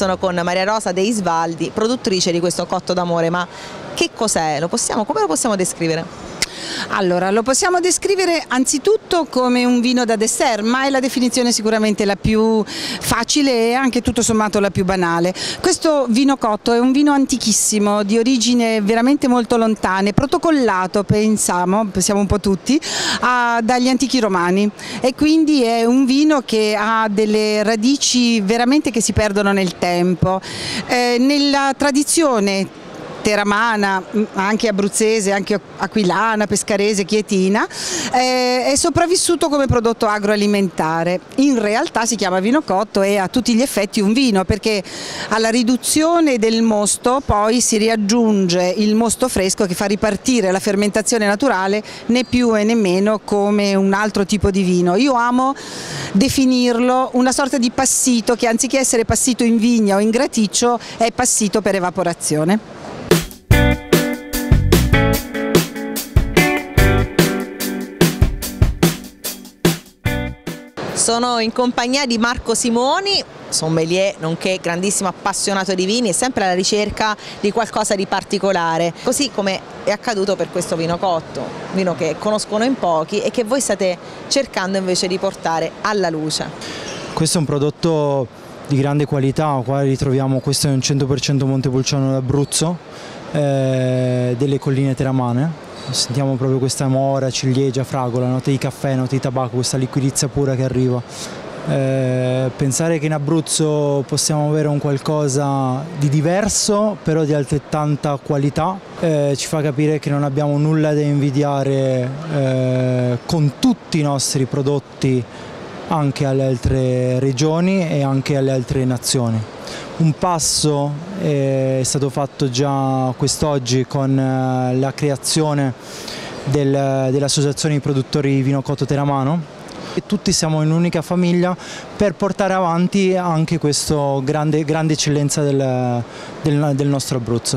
sono con Maria Rosa De Isvaldi, produttrice di questo cotto d'amore. Ma che cos'è? Come lo possiamo descrivere? Allora, lo possiamo descrivere anzitutto come un vino da dessert, ma è la definizione sicuramente la più facile e anche tutto sommato la più banale. Questo vino cotto è un vino antichissimo, di origine veramente molto lontane, protocollato, pensiamo un po' tutti, dagli antichi romani, e quindi è un vino che ha delle radici veramente che si perdono nel tempo. Nella tradizione teramana, anche abruzzese, anche aquilana, pescarese, chietina, è sopravvissuto come prodotto agroalimentare. In realtà si chiama vino cotto e è a tutti gli effetti un vino, perché alla riduzione del mosto poi si riaggiunge il mosto fresco che fa ripartire la fermentazione naturale, né più e né meno come un altro tipo di vino. Io amo definirlo una sorta di passito che, anziché essere passito in vigna o in graticcio, è passito per evaporazione. Sono in compagnia di Marco Simoni, sommelier nonché grandissimo appassionato di vini e sempre alla ricerca di qualcosa di particolare, così come è accaduto per questo vino cotto, vino che conoscono in pochi e che voi state cercando invece di portare alla luce. Questo è un prodotto di grande qualità, qua ritroviamo, questo è un 100% Montepulciano d'Abruzzo, delle colline teramane. Sentiamo proprio questa mora, ciliegia, fragola, note di caffè, note di tabacco, questa liquidizia pura che arriva. Pensare che in Abruzzo possiamo avere un qualcosa di diverso però di altrettanta qualità ci fa capire che non abbiamo nulla da invidiare con tutti i nostri prodotti anche alle altre regioni e anche alle altre nazioni. Un passo è stato fatto già quest'oggi con la creazione dell'associazione di produttori di vino cotto teramano, e tutti siamo in un'unica famiglia per portare avanti anche questa grande eccellenza del nostro Abruzzo.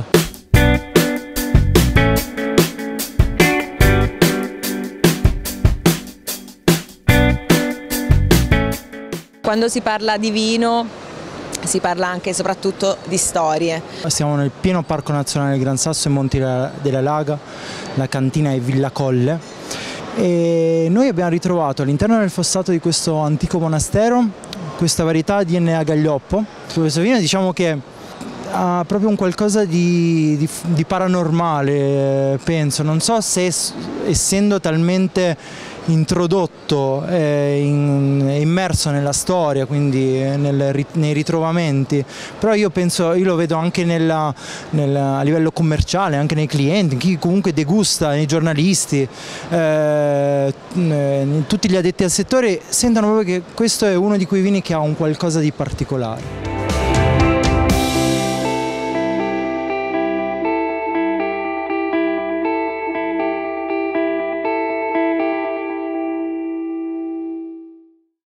Quando si parla di vino si parla anche e soprattutto di storie. Siamo nel pieno Parco Nazionale del Gran Sasso e Monti della Laga, la cantina è Villa Colle, e noi abbiamo ritrovato all'interno del fossato di questo antico monastero questa varietà DNA Gaglioppo. Questo vino, diciamo che ha proprio un qualcosa di paranormale, penso, non so se essendo talmente introdotto e immerso nella storia, quindi nei ritrovamenti, però io penso, io lo vedo anche a livello commerciale, anche nei clienti, chi comunque degusta, nei giornalisti, tutti gli addetti al settore sentono proprio che questo è uno di quei vini che ha un qualcosa di particolare.